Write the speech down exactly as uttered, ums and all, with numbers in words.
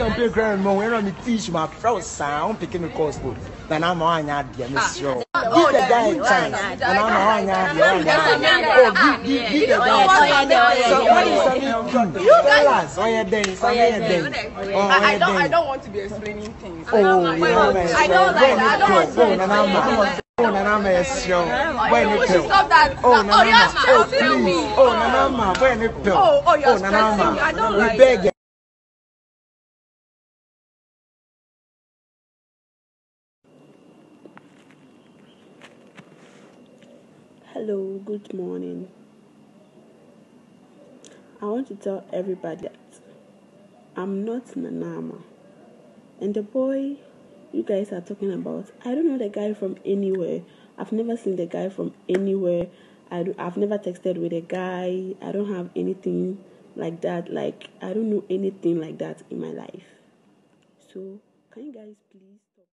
I'm playing more when I'm teach my friends sound picking the course book. Then I'm on your dear Miss Show. Give the guy a chance. And I'm on your dear. Give the guy. So what is something you tell us? Oh yeah, then something. I don't I don't want to be explaining things. Oh, I don't like I don't want to. Oh, Nana Ama, show. When you stop that. Oh, Nana Ama, oh please. Oh, Nana Ama, when you pill. Oh, oh, you're oh, Nana Ama. I don't we like beg you. Hello, good morning. I want to tell everybody that I'm not Nana Ama. And the boy you guys are talking about, I don't know the guy from anywhere. I've never seen the guy from anywhere. I do, I've never texted with a guy. I don't have anything like that. Like, I don't know anything like that in my life. So, can you guys please